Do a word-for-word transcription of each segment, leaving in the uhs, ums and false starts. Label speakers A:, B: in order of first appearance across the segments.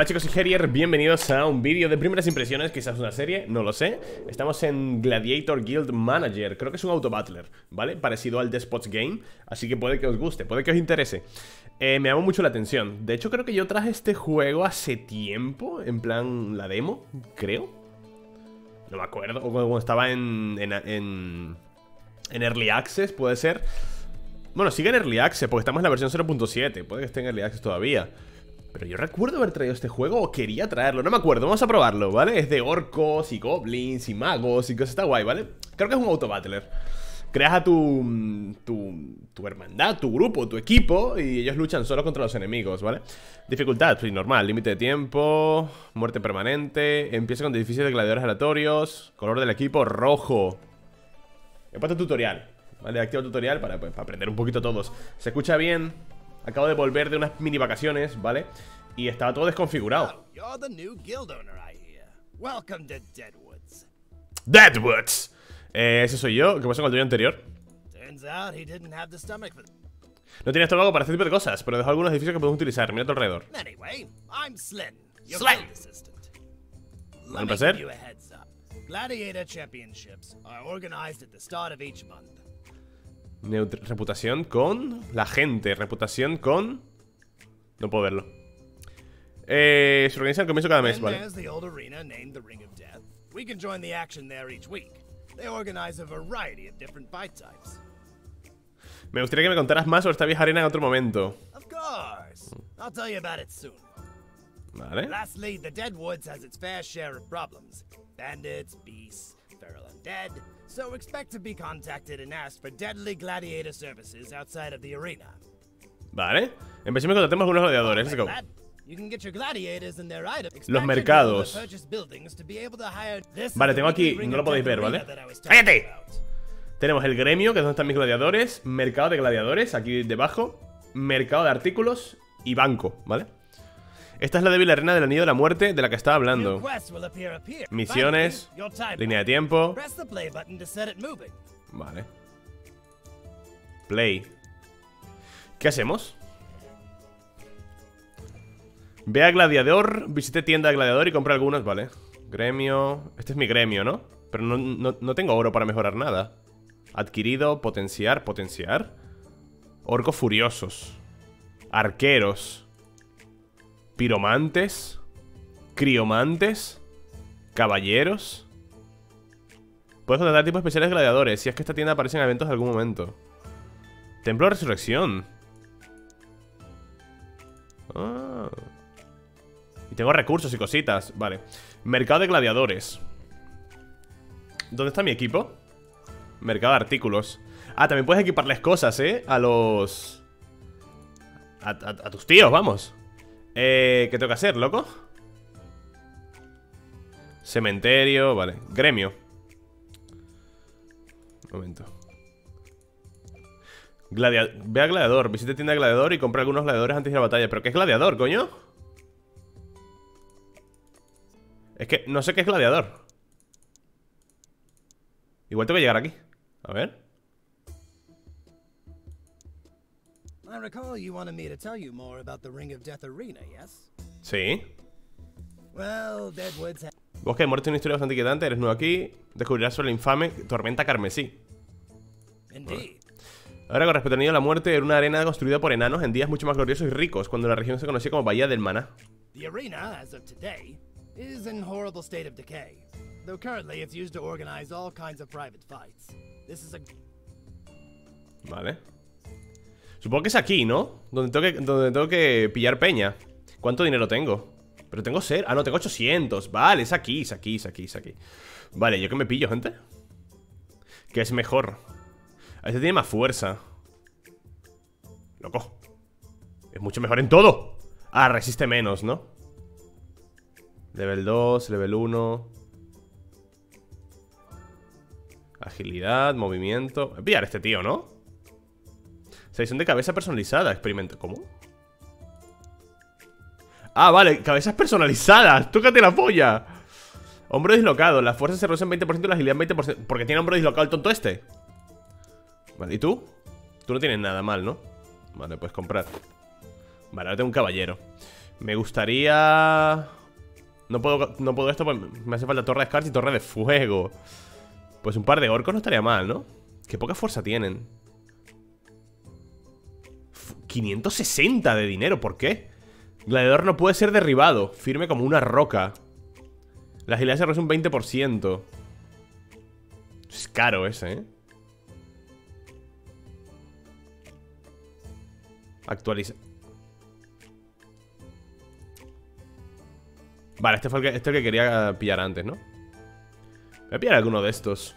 A: Hola chicos, soy Herier, bienvenidos a un vídeo de primeras impresiones, quizás una serie, no lo sé. Estamos en Gladiator Guild Manager, creo que es un auto-battler, ¿vale? Parecido al Despots Game, así que puede que os guste, puede que os interese. eh, Me llama mucho la atención. De hecho creo que yo traje este juego hace tiempo, en plan la demo, creo. No me acuerdo, o cuando estaba en, en, en, en Early Access, puede ser. Bueno, sigue en Early Access, porque estamos en la versión cero punto siete, puede que esté en Early Access todavía. Pero yo recuerdo haber traído este juego o quería traerlo, no me acuerdo, vamos a probarlo, ¿vale? Es de orcos y goblins y magos y cosas, está guay, ¿vale? Creo que es un auto-battler. Creas a tu, tu, tu hermandad, tu grupo, tu equipo y ellos luchan solo contra los enemigos, ¿vale? Dificultad, pues normal, límite de tiempo, muerte permanente, empieza con edificios de gladiadores aleatorios, color del equipo rojo. He puesto tutorial, ¿vale? Activo el tutorial para, pues, para aprender un poquito todos. Se escucha bien. Acabo de volver de unas mini vacaciones, ¿vale? Y estaba todo desconfigurado. Deadwoods. Eh, ese soy yo. ¿Qué pasa con el tuyo anterior? No tiene estómago para este tipo de cosas, pero dejó algunos edificios que podemos utilizar. Mira a tu alrededor. Slen. ¿Un placer?
B: Gladiator Championships are organized at the start of each month.
A: Neut reputación con la gente. Reputación con... No puedo verlo. Eh, se organiza al comienzo cada mes, ¿vale? Me gustaría que me contaras más sobre esta vieja arena en otro momento. Vale.
B: Lastly, the Deadwoods has its fair share of problems. Bandits, beasts, feral undead. So expect to be contacted and asked for deadly gladiator services outside of the arena.
A: Vale. Empecemos con el tema de algunos gladiadores. Let's go.
B: You can get your gladiators and their items.
A: Los mercados. Vale, tengo aquí, no lo podéis ver, ¿vale? ¡Cállate! Tenemos el gremio, que es donde están mis gladiadores. Mercado de gladiadores, aquí debajo. Mercado de artículos y banco, ¿vale? Esta es la débil arena del anillo de la muerte de la que estaba hablando. Misiones, línea de tiempo. Vale. Play. ¿Qué hacemos? Ve a gladiador, visite tienda de gladiador y compra algunos, vale. Gremio. Este es mi gremio, ¿no? Pero no, no, no tengo oro para mejorar nada. Adquirido, potenciar, potenciar. Orcos furiosos. Arqueros. Piromantes. Criomantes. Caballeros. Puedes contratar tipos especiales de gladiadores. Si es que esta tienda aparece en eventos en algún momento. Templo de resurrección. Ah. Y tengo recursos y cositas. Vale. Mercado de gladiadores. ¿Dónde está mi equipo? Mercado de artículos. Ah, también puedes equiparles cosas, ¿eh? A los... A, a, a tus tíos, vamos. Eh, ¿qué tengo que hacer, loco? Cementerio, vale. Gremio. Un momento. Gladia... Ve a gladiador, visite tienda de gladiador y compra algunos gladiadores antes de la batalla. ¿Pero qué es gladiador, coño? Es que no sé qué es gladiador. Igual tengo que llegar aquí. A ver. Sí. Bosque de muerte es una historia bastante inquietante. Eres nuevo aquí. Descubrirás sobre la infame tormenta carmesí. Vale. Ahora, con respecto al nido de la muerte, era una arena construida por enanos en días mucho más gloriosos y ricos, cuando la región se conocía como Bahía del Maná.
B: The arena, as of today, is in horrible state of decay, though currently it's used to organize all kinds of private fights. This is a...
A: Vale. Supongo que es aquí, ¿no? Donde tengo que, donde tengo que pillar peña. ¿Cuánto dinero tengo? Pero tengo ser... Ah, no, tengo ochocientos. Vale, es aquí, es aquí, es aquí, es aquí. Vale, ¿yo qué me pillo, gente? ¿Qué es mejor? A este tiene más fuerza. Loco. Es mucho mejor en todo. Ah, resiste menos, ¿no? Level dos, level uno. Agilidad, movimiento. Voy a pillar a este tío, ¿no? Selección de cabeza personalizada. Experimento. ¿Cómo? Ah, vale, cabezas personalizadas. Tócate la polla. Hombro dislocado. La fuerza se reduce en veinte por ciento y la agilidad en veinte por ciento. Porque tiene hombro dislocado el tonto este. Vale, ¿y tú? Tú no tienes nada mal, ¿no? Vale, puedes comprar. Vale, ahora tengo un caballero. Me gustaría... No puedo, no puedo esto, pues me hace falta torre de Scars y torre de fuego. Pues un par de orcos no estaría mal, ¿no? Qué poca fuerza tienen. quinientos sesenta de dinero, ¿por qué? Gladiador no puede ser derribado. Firme como una roca. La agilidad se reduce un veinte por ciento. Es caro ese, ¿eh? Actualiza. Vale, este fue el que, este el que quería pillar antes, ¿no? Voy a pillar alguno de estos.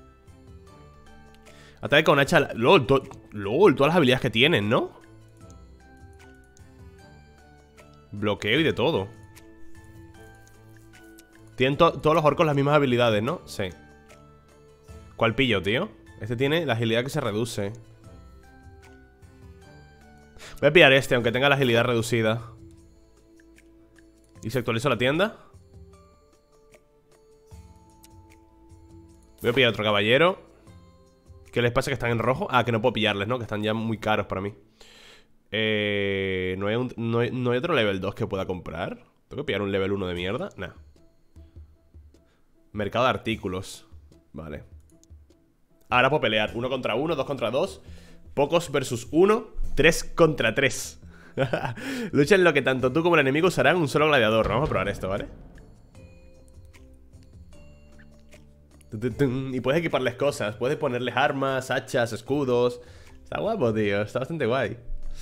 A: Ataque con hacha. LOL, to, LOL, todas las habilidades que tienen, ¿no? Bloqueo y de todo. Tienen to, todos los orcos las mismas habilidades, ¿no? Sí. ¿Cuál pillo, tío? Este tiene la agilidad que se reduce. Voy a pillar este, aunque tenga la agilidad reducida. ¿Y si actualizo la tienda? Voy a pillar otro caballero. ¿Qué les pasa que están en rojo? Ah, que no puedo pillarles, ¿no? Que están ya muy caros para mí. Eh, ¿no, hay un, no, hay, ¿No hay otro level dos que pueda comprar? ¿Tengo que pillar un level uno de mierda? Nah. Mercado de artículos. Vale. Ahora puedo pelear. Uno contra uno, dos contra dos. Pocos versus uno. Tres contra tres. Lucha en lo que tanto tú como el enemigo usarán un solo gladiador. Vamos a probar esto, ¿vale? Y puedes equiparles cosas. Puedes ponerles armas, hachas, escudos. Está guapo, tío. Está bastante guay.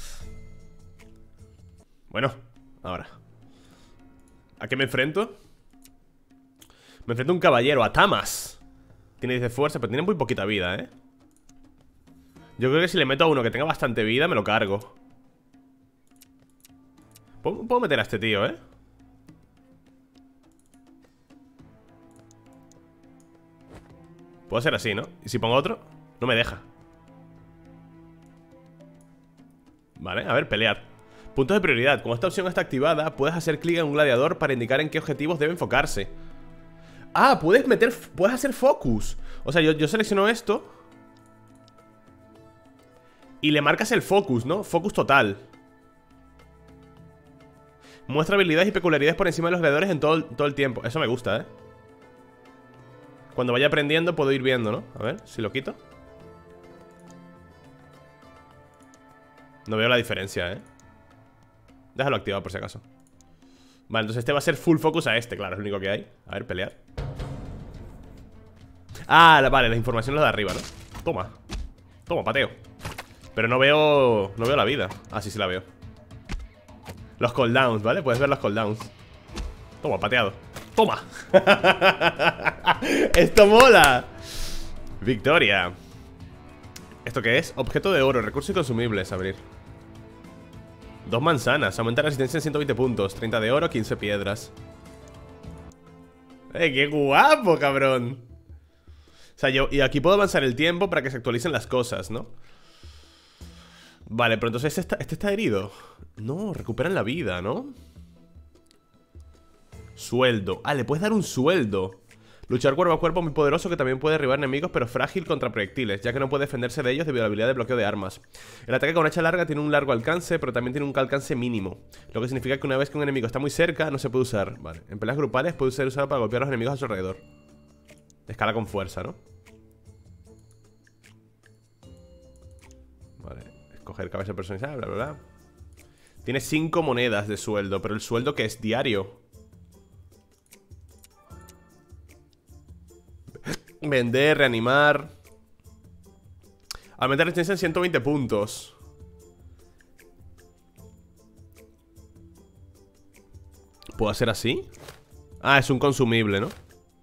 A: Bueno, ahora ¿a qué me enfrento? Me enfrento a un caballero, a Tamas. Tiene diez de fuerza, pero tiene muy poquita vida, ¿eh? Yo creo que si le meto a uno que tenga bastante vida, me lo cargo. Puedo, puedo meter a este tío, ¿eh? Puedo hacer así, ¿no? Y si pongo otro, no me deja. Vale, a ver, pelear. Puntos de prioridad. Como esta opción está activada, puedes hacer clic en un gladiador para indicar en qué objetivos debe enfocarse. Ah, puedes meter... Puedes hacer focus. O sea, yo, yo selecciono esto y le marcas el focus, ¿no? Focus total. Muestra habilidades y peculiaridades por encima de los gladiadores en todo el, todo el tiempo. Eso me gusta, ¿eh? Cuando vaya aprendiendo puedo ir viendo, ¿no? A ver, si lo quito. No veo la diferencia, ¿eh? Déjalo activado por si acaso. Vale, entonces este va a ser full focus a este, claro, es lo único que hay. A ver, pelear. Ah, vale, la información es la de arriba, ¿no? Toma. Toma, pateo. Pero no veo... No veo la vida. Ah, sí, sí la veo. Los cooldowns, ¿vale? Puedes ver los cooldowns. Toma, pateado. Toma. Esto mola. Victoria. ¿Esto qué es? Objeto de oro, recursos y consumibles. Abrir. Dos manzanas, aumenta la resistencia en ciento veinte puntos. Treinta de oro, quince piedras. ¡Eh, qué guapo, cabrón! O sea, yo... Y aquí puedo avanzar el tiempo para que se actualicen las cosas, ¿no? Vale, pero entonces este está, este está herido. No, recuperan la vida, ¿no? Sueldo. Ah, le puedes dar un sueldo. Luchar cuerpo a cuerpo muy poderoso que también puede derribar enemigos, pero frágil contra proyectiles, ya que no puede defenderse de ellos debido a la habilidad de bloqueo de armas. El ataque con hacha larga tiene un largo alcance, pero también tiene un alcance mínimo, lo que significa que una vez que un enemigo está muy cerca, no se puede usar. Vale, en peleas grupales puede ser usado para golpear a los enemigos a su alrededor. Escala con fuerza, ¿no? Vale, escoger cabeza personalizada, bla, bla, bla. Tiene cinco monedas de sueldo, pero el sueldo que es diario. Vender, reanimar. Aumentar la resistencia en ciento veinte puntos. ¿Puedo hacer así? Ah, es un consumible, ¿no?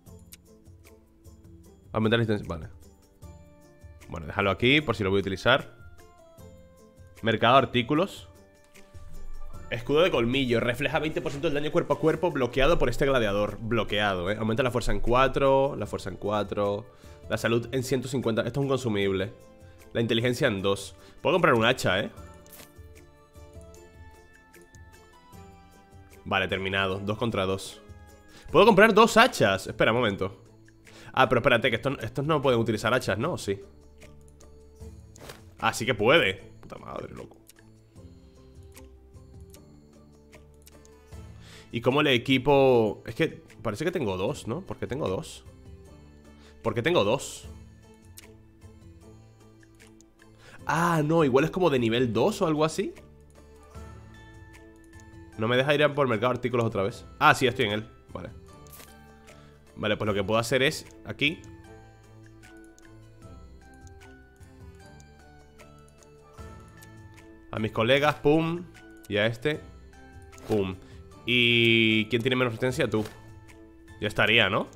A: Aumentar la resistencia, vale. Bueno, déjalo aquí por si lo voy a utilizar. Mercado de artículos. Escudo de colmillo, refleja veinte por ciento del daño cuerpo a cuerpo bloqueado por este gladiador. Bloqueado, eh. Aumenta la fuerza en cuatro, la fuerza en cuatro, la salud en ciento cincuenta. Esto es un consumible. La inteligencia en dos. Puedo comprar un hacha, eh. Vale, terminado, dos contra dos. Puedo comprar dos hachas. Espera un momento. Ah, pero espérate, que estos, estos no pueden utilizar hachas, ¿no? Sí. Ah, sí que puede. Puta madre, loco. ¿Y cómo le equipo? Es que parece que tengo dos, ¿no? ¿Por qué tengo dos? ¿Por qué tengo dos? Ah, no, igual es como de nivel dos o algo así. No me deja ir a por mercado de artículos otra vez. Ah, sí, estoy en él, vale. Vale, pues lo que puedo hacer es aquí a mis colegas, pum. Y a este, pum. ¿Y quién tiene menos resistencia? Tú. Ya estaría, ¿no?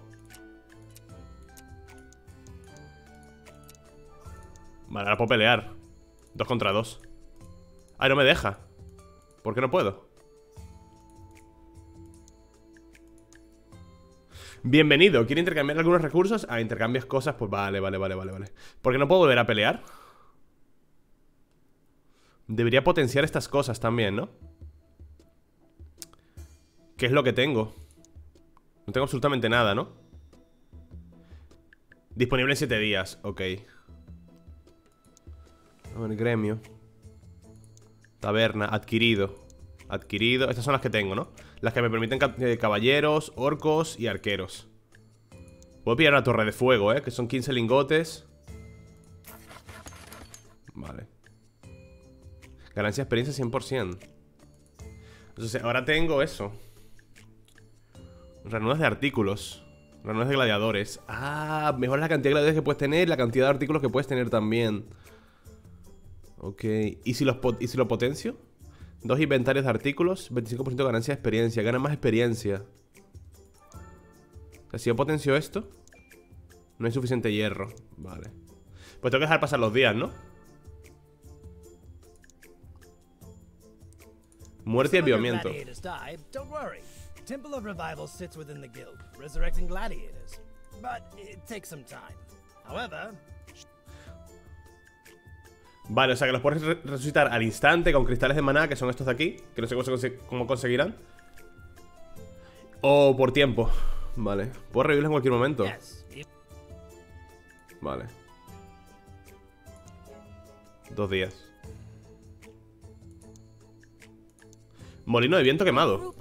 A: Vale, ahora puedo pelear. Dos contra dos. Ah, no me deja. ¿Por qué no puedo? Bienvenido. ¿Quiere intercambiar algunos recursos? Ah, intercambias cosas. Pues vale, vale, vale, vale, vale. ¿Por qué no puedo volver a pelear? Debería potenciar estas cosas también, ¿no? ¿Qué es lo que tengo? No tengo absolutamente nada, ¿no? Disponible en siete días, ok. A ver, gremio. Taberna, adquirido. Adquirido, estas son las que tengo, ¿no? Las que me permiten eh, caballeros, orcos y arqueros. Puedo pillar una torre de fuego, ¿eh? Que son quince lingotes. Vale. Ganancia de experiencia cien por ciento. Entonces, ahora tengo eso. Ranuras de artículos. Ranuras de gladiadores. Ah, mejor la cantidad de gladiadores que puedes tener, la cantidad de artículos que puedes tener también. Ok. ¿Y si, los ¿Y si lo potencio? Dos inventarios de artículos, veinticinco por ciento de ganancia de experiencia. Gana más experiencia. O sea, si yo potencio esto, no hay suficiente hierro. Vale. Pues tengo que dejar pasar los días, ¿no? Muerte y avivamiento.
B: Temple of Revival sits within the guild, resurrecting gladiators. But it takes some time. However...
A: Vale, o sea que los puedes re resucitar al instante con cristales de maná, que son estos de aquí, que no sé cómo, se cómo conseguirán. O por tiempo. Vale, puedo revivirlos en cualquier momento. Vale. Dos días. Molino de viento quemado.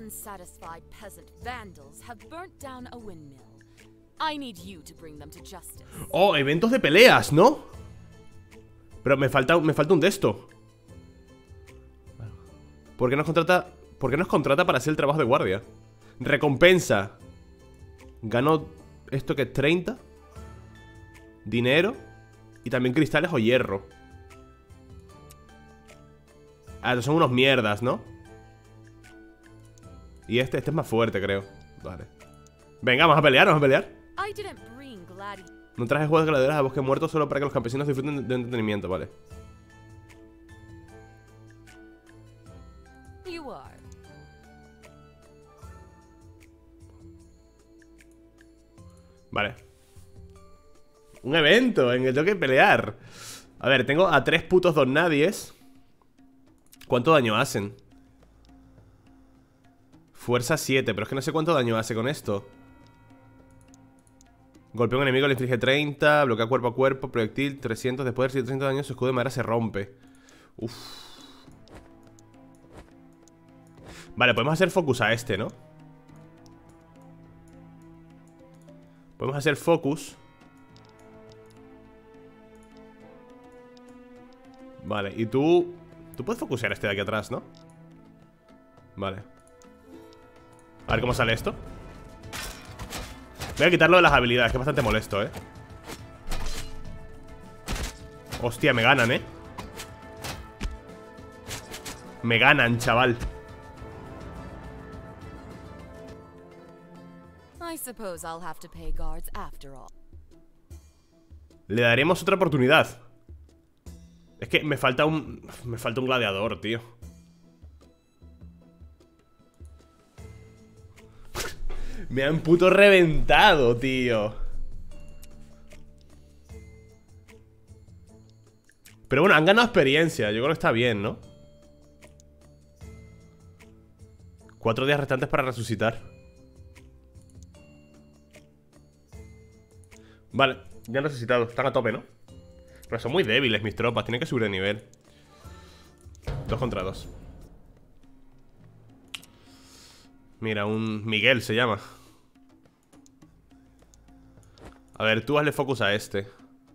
A: Oh, eventos de peleas, ¿no? Pero me falta, me falta un de esto. ¿Por qué nos contrata? ¿Por qué nos contrata para hacer el trabajo de guardia? Recompensa. Gano esto que es treinta. Dinero. Y también cristales o hierro. Ah, estos son unos mierdas, ¿no? Y este, este es más fuerte, creo. Vale. Venga, vamos a pelear, vamos a pelear. No traje juegos de gladiadores a bosque muerto solo para que los campesinos disfruten de entretenimiento, vale. Vale. Un evento en el que tengo que pelear. A ver, tengo a tres putos don nadies. ¿Cuánto daño hacen? Fuerza siete, pero es que no sé cuánto daño hace con esto. Golpea a un enemigo, le inflige treinta. Bloquea cuerpo a cuerpo, proyectil trescientos. Después de trescientos daños, su escudo de madera se rompe. Uff. Vale, podemos hacer focus a este, ¿no? Podemos hacer focus. Vale, y tú... Tú puedes focusear a este de aquí atrás, ¿no? Vale. A ver cómo sale esto. Voy a quitarlo de las habilidades, que es bastante molesto, ¿eh? Hostia, me ganan, ¿eh? Me ganan, chaval. Le daremos otra oportunidad. Es que me falta un... Me falta un gladiador, tío. Me han puto reventado, tío. Pero bueno, han ganado experiencia. Yo creo que está bien, ¿no? Cuatro días restantes para resucitar. Vale, ya han resucitado. Están a tope, ¿no? Pero son muy débiles mis tropas. Tienen que subir de nivel. Dos contra dos. Mira, un Miguel se llama. A ver, tú hazle focus a este.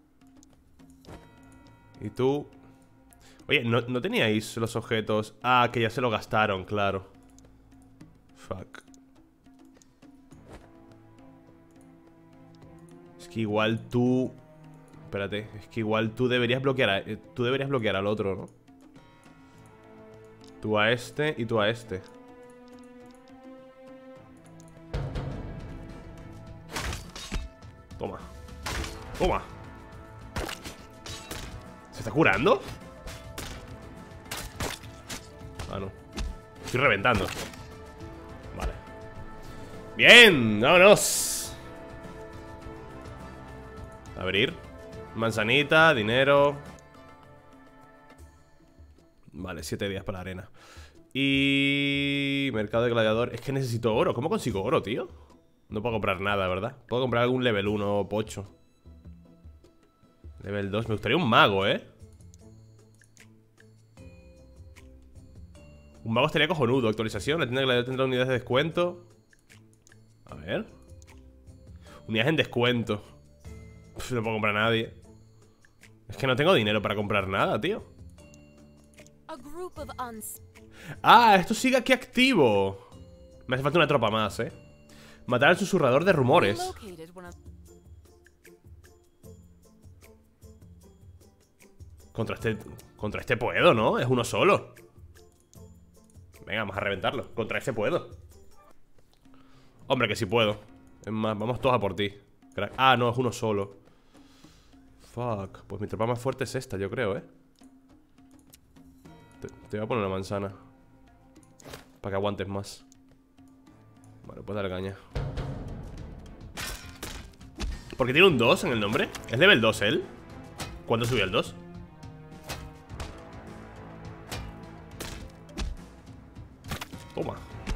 A: Y tú... Oye, ¿no, ¿no teníais los objetos? Ah, que ya se lo gastaron, claro. Fuck. Es que igual tú... Espérate, es que igual tú deberías bloquear a... Tú deberías bloquear al otro, ¿no? Tú a este y tú a este. Toma. Toma. ¿Se está curando? Ah, no. Estoy reventando. Vale. Bien, vámonos. Abrir. Manzanita, dinero. Vale, siete días para la arena. Y... mercado de gladiador. Es que necesito oro. ¿Cómo consigo oro, tío? No puedo comprar nada, ¿verdad? Puedo comprar algún level uno pocho. Level dos. Me gustaría un mago, ¿eh? Un mago estaría cojonudo. Actualización. La tienda de gladiador tendrá unidades de descuento. A ver. Unidades en descuento. Pff, no puedo comprar a nadie. Es que no tengo dinero para comprar nada, tío. Ah, esto sigue aquí activo. Me hace falta una tropa más, ¿eh? Matar al susurrador de rumores. Contra este... Contra este puedo, ¿no? Es uno solo. Venga, vamos a reventarlo. Contra este puedo. Hombre, que sí puedo. Es más, vamos todos a por ti. Ah, no, es uno solo. Fuck. Pues mi tropa más fuerte es esta, yo creo, ¿eh? Te, te voy a poner una manzana para que aguantes más. Vale, pues dale caña. ¿Por qué tiene un dos en el nombre? ¿Es level dos él? ¿Cuándo subió el dos? Toma.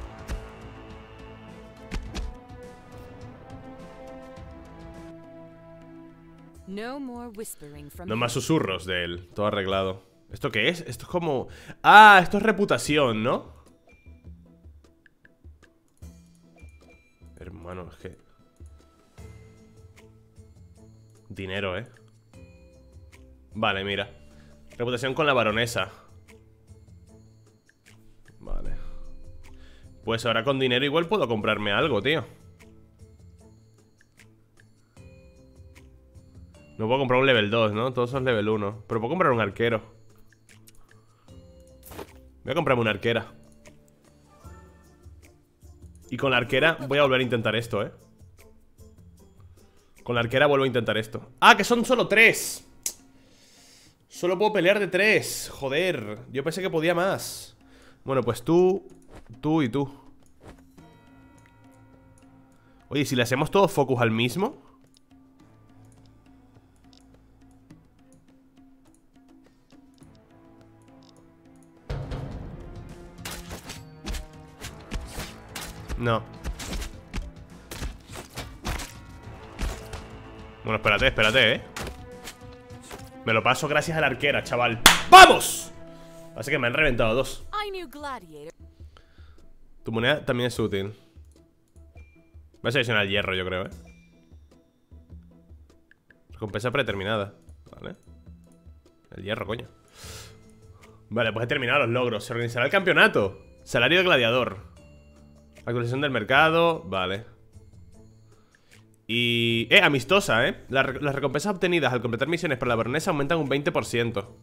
C: No more whispering from
A: No más susurros de él. Todo arreglado. ¿Esto qué es? Esto es como... Ah, esto es reputación, ¿no? Hermano, es que... Dinero, ¿eh? Vale, mira. Reputación con la baronesa. Vale. Pues ahora con dinero igual puedo comprarme algo, tío. No puedo comprar un level dos, ¿no? Todos son level uno. Pero puedo comprar un arquero. Voy a comprarme una arquera. Y con la arquera voy a volver a intentar esto, ¿eh? Con la arquera vuelvo a intentar esto. ¡Ah, que son solo tres! Solo puedo pelear de tres. Joder, yo pensé que podía más. Bueno, pues tú, tú y tú. Oye, si le hacemos todo focus al mismo. No. Bueno, espérate, espérate, eh. Me lo paso gracias a la arquera, chaval. ¡Vamos! Así que me han reventado dos. Tu moneda también es útil. Voy a seleccionar el hierro, yo creo, eh. Recompensa predeterminada. Vale. El hierro, coño. Vale, pues he terminado los logros. Se organizará el campeonato. Salario de gladiador. Actualización del mercado. Vale. Y... Eh, amistosa, eh la, Las recompensas obtenidas al completar misiones para la baronesa aumentan un veinte por ciento.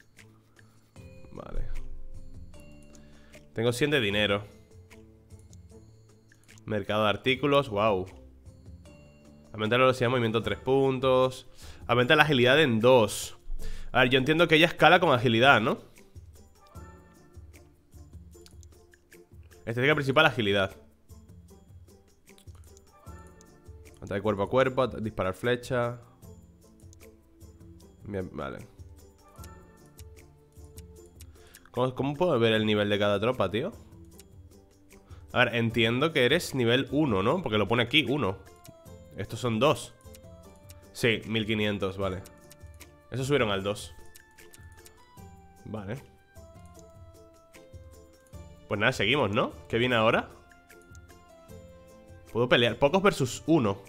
A: Vale. Tengo cien de dinero. Mercado de artículos, wow. Aumenta la velocidad de movimiento tres puntos. Aumenta la agilidad en dos. A ver, yo entiendo que ella escala con agilidad, ¿no? Estética principal, agilidad. Ataque cuerpo a cuerpo, disparar flecha. Bien, vale. ¿Cómo, ¿Cómo puedo ver el nivel de cada tropa, tío? A ver, entiendo que eres nivel uno, ¿no? Porque lo pone aquí, uno. Estos son dos. Sí, mil quinientos, vale. Esos subieron al dos. Vale. Pues nada, seguimos, ¿no? ¿Qué viene ahora? Puedo pelear. Pocos versus uno.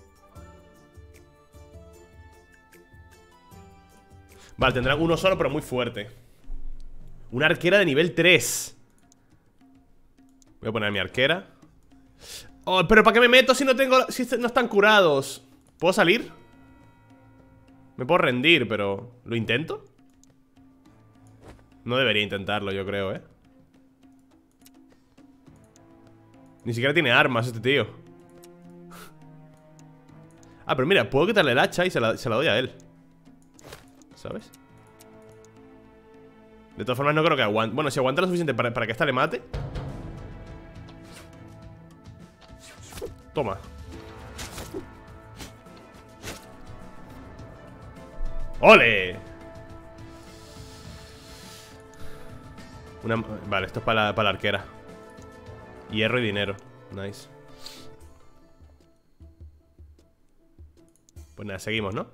A: Vale, tendrán uno solo, pero muy fuerte. Una arquera de nivel tres. Voy a poner a mi arquera. Oh, pero ¿para qué me meto si no tengo... si no están curados? ¿Puedo salir? Me puedo rendir, pero... ¿lo intento? No debería intentarlo, yo creo, ¿eh? Ni siquiera tiene armas este tío. Ah, pero mira, puedo quitarle el hacha y se la, se la doy a él. ¿Sabes? De todas formas no creo que aguante. Bueno, si aguanta lo suficiente para, para que esta le mate. Toma. ¡Ole! Una... Vale, esto es para la, para la arquera. Hierro y dinero. Nice. Pues nada, seguimos, ¿no?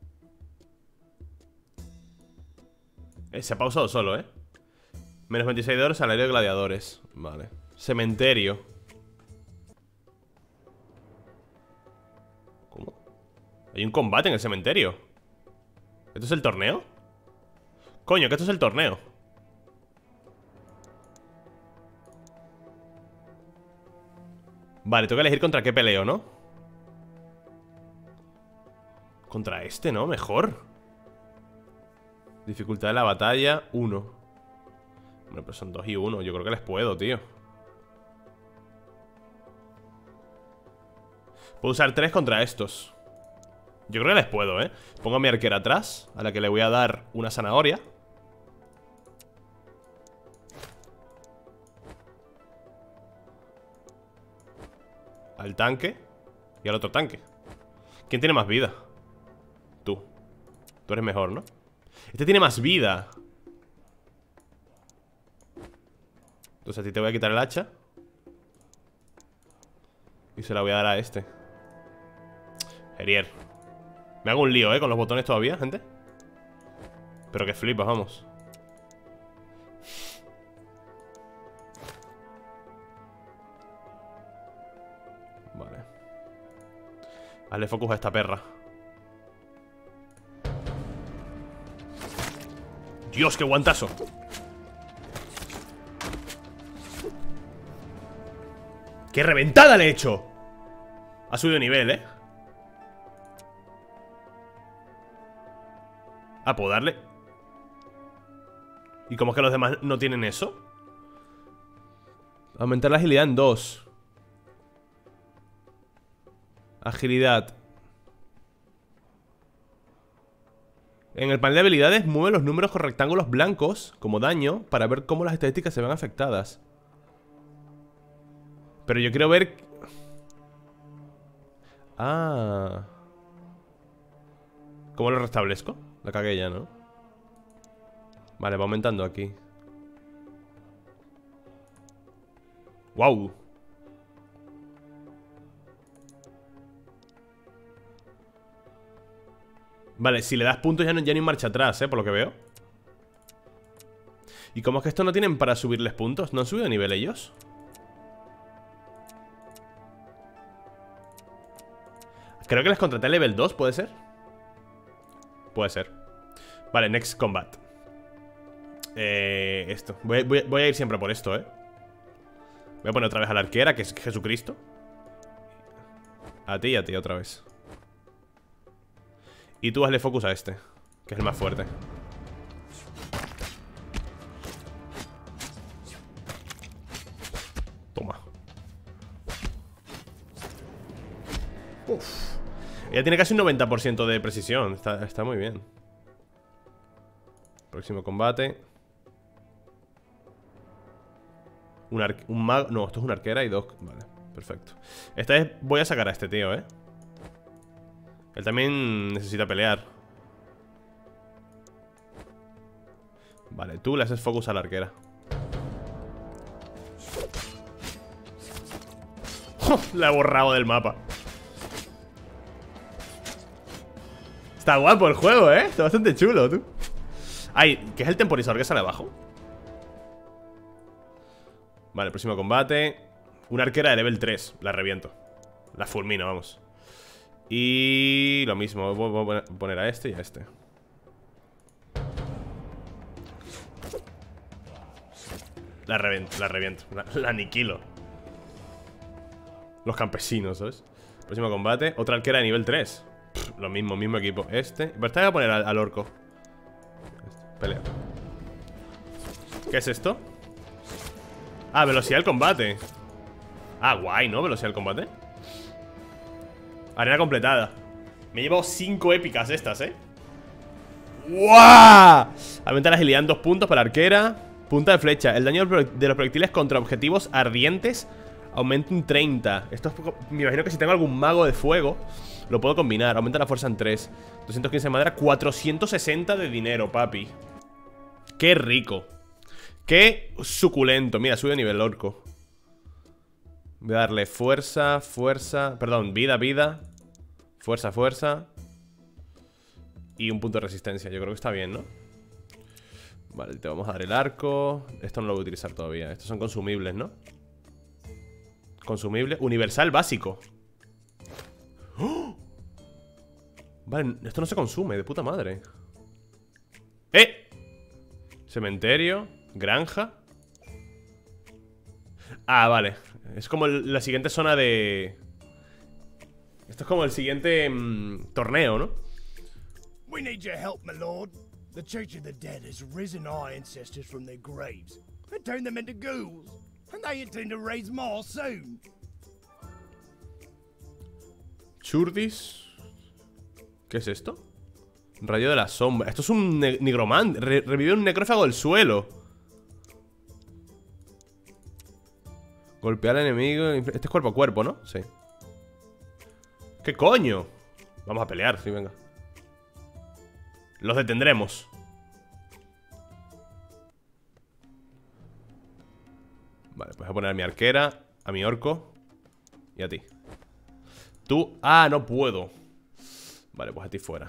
A: Eh, se ha pausado solo, ¿eh? Menos veintiséis de oro, salario de gladiadores. Vale. Cementerio. ¿Cómo? Hay un combate en el cementerio. ¿Esto es el torneo? Coño, que esto es el torneo. Vale, tengo que elegir contra qué peleo, ¿no? Contra este, ¿no? Mejor. Dificultad de la batalla, uno. Bueno, pues son dos y uno. Yo creo que les puedo, tío. Puedo usar tres contra estos. Yo creo que les puedo, ¿eh? Pongo a mi arquera atrás, a la que le voy a dar una zanahoria. Al tanque y al otro tanque. ¿Quién tiene más vida? Tú. Tú eres mejor, ¿no? Este tiene más vida. Entonces a ti te voy a quitar el hacha y se la voy a dar a este. Gerier. Me hago un lío, ¿eh? Con los botones todavía, gente. Pero que flipas, vamos. Vale. Hazle focus a esta perra. Dios, qué guantazo. ¡Qué reventada le he hecho! Ha subido nivel, ¿eh? Ah, ¿puedo darle? ¿Y cómo es que los demás no tienen eso? Aumentar la agilidad en dos. Agilidad. En el panel de habilidades mueve los números con rectángulos blancos como daño para ver cómo las estadísticas se ven afectadas. Pero yo quiero ver... Ah. ¿Cómo lo restablezco? La cagué ya, ¿no? Vale, va aumentando aquí. ¡Wow! Vale, si le das puntos ya no, ya no hay marcha atrás, ¿eh? Por lo que veo. ¿Y cómo es que esto no tienen para subirles puntos? ¿No han subido de nivel ellos? Creo que les contraté level dos, ¿puede ser? Puede ser. Vale, next combat. Eh, esto. Voy, voy, voy a ir siempre por esto, ¿eh? Voy a poner otra vez a la arquera, que es Jesucristo. A ti y a ti otra vez. Y tú hazle focus a este, que es el más fuerte. Toma. Uf. Ella tiene casi un noventa por ciento de precisión. Está, está muy bien. Próximo combate. Un, ar un mago. No, esto es una arquera y dos. Vale, perfecto. Esta vez voy a sacar a este tío, ¿eh? Él también necesita pelear. Vale, tú le haces focus a la arquera. ¡Oh! La he borrado del mapa. Está guapo el juego, ¿eh? Está bastante chulo, tú. Ay, ¿qué es el temporizador que sale abajo? Vale, próximo combate. Una arquera de level tres. La reviento. La fulmino, vamos. Y lo mismo, voy a poner a este y a este. La reviento, la reviento, la, la aniquilo. Los campesinos, ¿sabes? Próximo combate, otra arquera de nivel tres. Pff, lo mismo, mismo equipo. Este, pero esta voy a poner al, al orco. Este, pelea. ¿Qué es esto? Ah, velocidad del combate. Ah, guay, ¿no? Velocidad del combate. Arena completada. Me he llevado cinco épicas estas, ¿eh? ¡Guau! Aumenta la agilidad en dos puntos para la arquera. Punta de flecha. El daño de los proyectiles contra objetivos ardientes aumenta un treinta. Esto es, me imagino que si tengo algún mago de fuego lo puedo combinar. Aumenta la fuerza en tres. doscientos quince de madera. cuatrocientos sesenta de dinero, papi. Qué rico. Qué suculento. Mira, sube de nivel orco. Voy a darle fuerza, fuerza. Perdón, vida, vida. Fuerza, fuerza. Y un punto de resistencia. Yo creo que está bien, ¿no? Vale, te vamos a dar el arco. Esto no lo voy a utilizar todavía. Estos son consumibles, ¿no? Consumible. Universal básico. ¡Oh! Vale, esto no se consume, de puta madre. ¡Eh! Cementerio. Granja. Ah, vale. Es como el, la siguiente zona de... Esto es como el siguiente mmm, torneo, ¿no?
B: We need your help, my lord. The Church of the Dead has risen our ancestors from their graves and turned them into ghouls, and they intend to raise more soon.
A: Churdis. ¿Qué es esto? Rayo de la sombra. Esto es un ne nigromante. Re revive un necrófago del suelo. Golpea al enemigo. Este es cuerpo a cuerpo, ¿no? Sí. ¿Qué coño? Vamos a pelear, sí, venga. Los detendremos. Vale, pues voy a poner a mi arquera, a mi orco y a ti. Tú... Ah, no puedo. Vale, pues a ti fuera.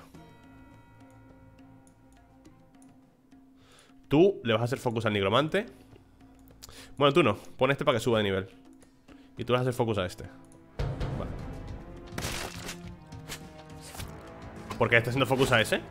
A: Tú le vas a hacer focus al nigromante. Bueno, tú no. Pon este para que suba de nivel. Y tú le vas a hacer focus a este. Vale. ¿Por qué está haciendo focus a ese?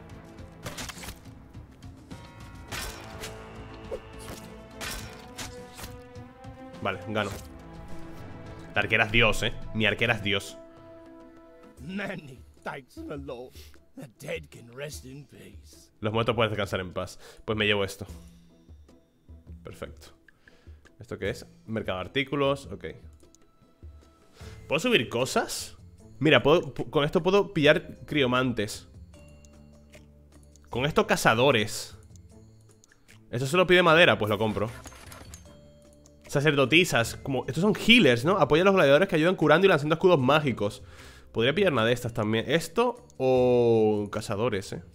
A: Vale, gano. La arquera es Dios, eh. Mi arquera es Dios.
B: Many thanks, my lord. The dead can rest in peace.
A: Los muertos pueden descansar en paz. Pues me llevo esto. Perfecto. ¿Esto qué es? Mercado de artículos, ok. ¿Puedo subir cosas? Mira, puedo, con esto puedo pillar criomantes. Con esto cazadores. ¿Esto solo pide madera? Pues lo compro. Sacerdotisas, como... Estos son healers, ¿no? Apoya a los gladiadores que ayudan curando y lanzando escudos mágicos. Podría pillar una de estas también. ¿Esto o cazadores, eh?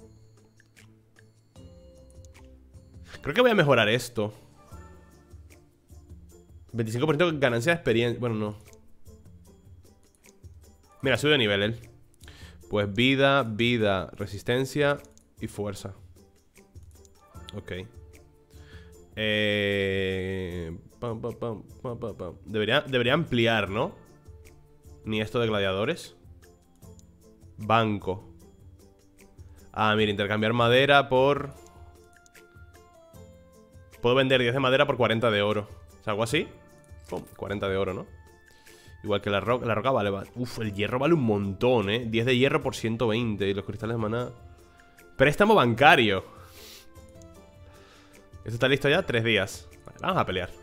A: Creo que voy a mejorar esto. veinticinco por ciento de ganancia de experiencia. Bueno, no. Mira, sube de nivel él. Pues vida, vida, resistencia y fuerza. Ok. Eh... Pam, pam, pam, pam, pam, pam. Debería, debería ampliar, ¿no? Ni esto de gladiadores. Banco. Ah, mira, intercambiar madera por... Puedo vender diez de madera por cuarenta de oro. ¿Es algo así? Pum, cuarenta de oro, ¿no? Igual que la roca, la roca vale, vale. Uf, el hierro vale un montón, ¿eh? diez de hierro por ciento veinte. Y los cristales de maná. Préstamo bancario. ¿Esto está listo ya? Tres días. Vale, vamos a pelear.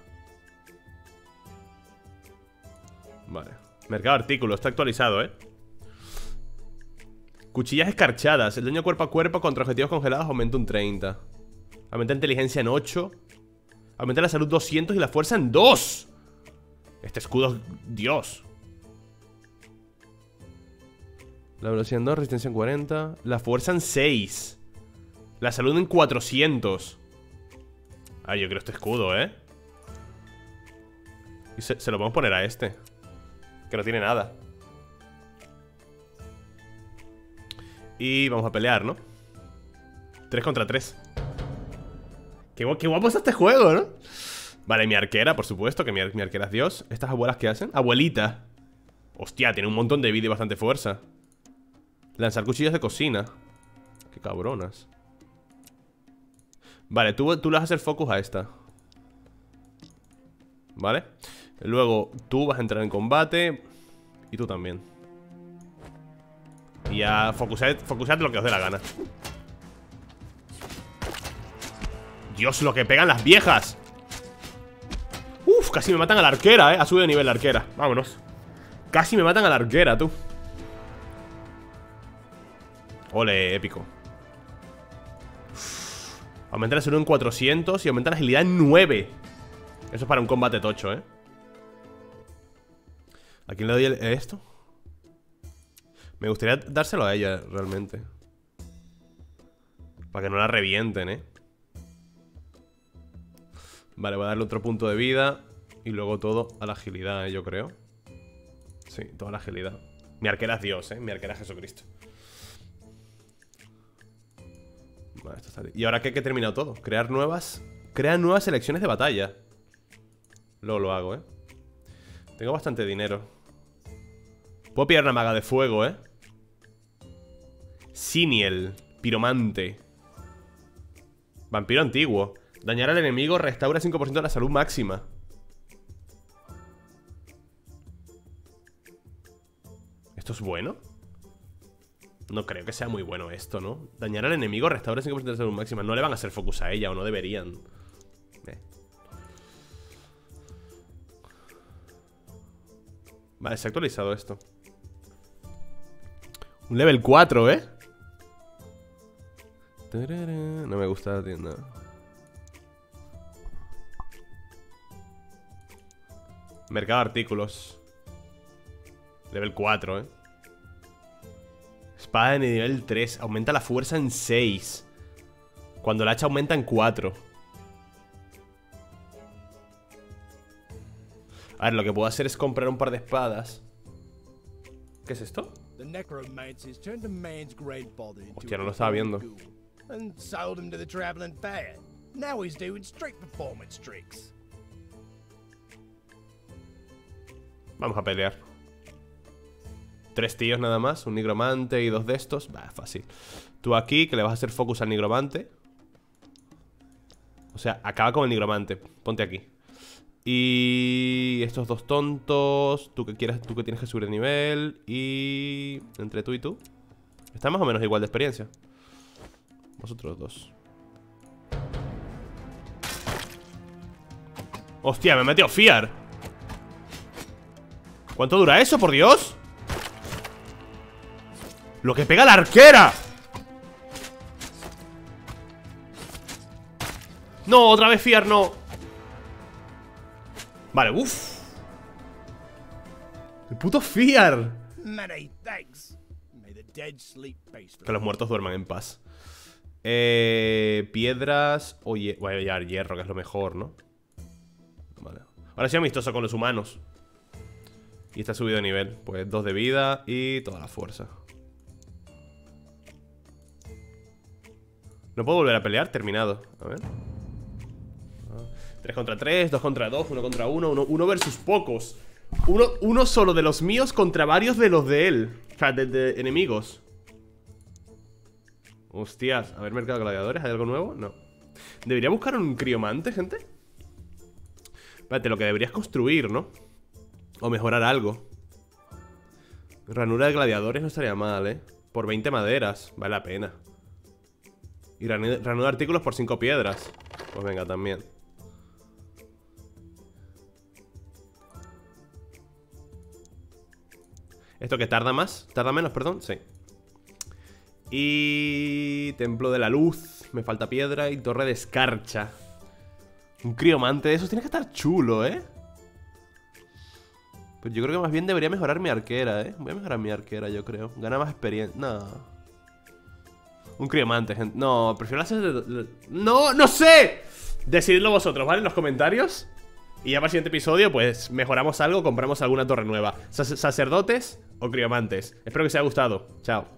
A: Vale. Mercado de artículos, está actualizado, ¿eh? Cuchillas escarchadas. El daño cuerpo a cuerpo contra objetivos congelados aumenta un treinta. Aumenta la inteligencia en ocho. Aumenta la salud doscientos y la fuerza en dos. Este escudo es Dios. La velocidad en dos, resistencia en cuarenta. La fuerza en seis. La salud en cuatrocientos. Ah, yo creo este escudo, ¿eh? Y se, se lo podemos poner a este, que no tiene nada. Y vamos a pelear, ¿no? tres contra tres. Qué, gu qué guapo es este juego, ¿no? Vale, mi arquera, por supuesto, que mi, ar mi arquera es Dios. ¿Estas abuelas qué hacen? Abuelita. Hostia, tiene un montón de vida y bastante fuerza. Lanzar cuchillos de cocina. Qué cabronas. Vale, tú, tú le vas a hacer focus a esta. Vale. Luego tú vas a entrar en combate. Y tú también. Y ya focusad, focusad lo que os dé la gana. Dios, lo que pegan las viejas. Uf, casi me matan a la arquera, eh. Ha subido de nivel la arquera, vámonos. Casi me matan a la arquera, tú. Ole, épico. Uf. Aumenta la salud en cuatrocientos y aumenta la agilidad en nueve. Eso es para un combate tocho, eh. ¿A quién le doy el, esto? Me gustaría dárselo a ella, realmente. Para que no la revienten, eh. Vale, voy a darle otro punto de vida. Y luego todo a la agilidad, eh, yo creo. Sí, toda la agilidad. Mi arquera es Dios, eh. Mi arquera es Jesucristo. Vale, esto está... Y ahora que he terminado todo. Crear nuevas... Crear nuevas selecciones de batalla. Luego lo hago, eh. Tengo bastante dinero. Puedo pillar una maga de fuego, eh. Siniel. Piromante. Vampiro antiguo. Dañar al enemigo restaura cinco por ciento de la salud máxima. ¿Esto es bueno? No creo que sea muy bueno esto, ¿no? Dañar al enemigo restaura cinco por ciento de la salud máxima. No le van a hacer focus a ella, o no deberían. eh. Vale, se ha actualizado esto. Un level cuatro, ¿eh? No me gusta la tienda. Mercado de artículos. Level cuatro, eh. Espada de nivel tres. Aumenta la fuerza en seis. Cuando la hacha aumenta en cuatro. A ver, lo que puedo hacer es comprar un par de espadas. ¿Qué es esto? Hostia, no lo estaba viendo.
B: And sold him to the traveling fair. Now he's doing street performance tricks.
A: Vamos a pelear. Tres tíos nada más, un nigromante y dos de estos. Va, fácil. Tú aquí, que le vas a hacer focus al nigromante. O sea, acaba con el nigromante. Ponte aquí. Y estos dos tontos. Tú que quieras, tú que tienes que subir de nivel. Y entre tú y tú está más o menos igual de experiencia. Vosotros dos. Hostia, me he metido Fiar. ¿Cuánto dura eso, por Dios? ¡Lo que pega la arquera! No, otra vez Fiar, no. Vale, uff. El puto Fiar. Que los muertos duerman en paz. Eh, piedras. Oye, voy a llevar hierro, que es lo mejor, ¿no? Vale. Ahora soy amistoso con los humanos. Y está subido de nivel. Pues dos de vida y toda la fuerza. ¿No puedo volver a pelear? Terminado. A ver. tres contra tres, dos contra dos, uno contra uno, uno versus pocos. Uno, uno solo de los míos contra varios de los de él. O sea, de, de enemigos. Hostias, a ver, mercado de gladiadores, ¿hay algo nuevo? No. ¿Debería buscar un criomante, gente? Espérate, lo que deberías construir, ¿no? O mejorar algo. Ranura de gladiadores no estaría mal, ¿eh? Por veinte maderas, vale la pena. Y ranura de artículos por cinco piedras. Pues venga, también. ¿Esto que tarda más? ¿Tarda menos, perdón? Sí. Y... Templo de la Luz. Me falta piedra y torre de escarcha. Un criomante de esos tiene que estar chulo, ¿eh? Pues yo creo que más bien debería mejorar mi arquera, ¿eh? Voy a mejorar mi arquera, yo creo. Gana más experiencia. No. Un criomante, gente. No, prefiero hacer... ¡No! ¡No sé! Decididlo vosotros, ¿vale? En los comentarios. Y ya para el siguiente episodio, pues mejoramos algo, compramos alguna torre nueva. Sacerdotes o criomantes. Espero que os haya gustado. Chao.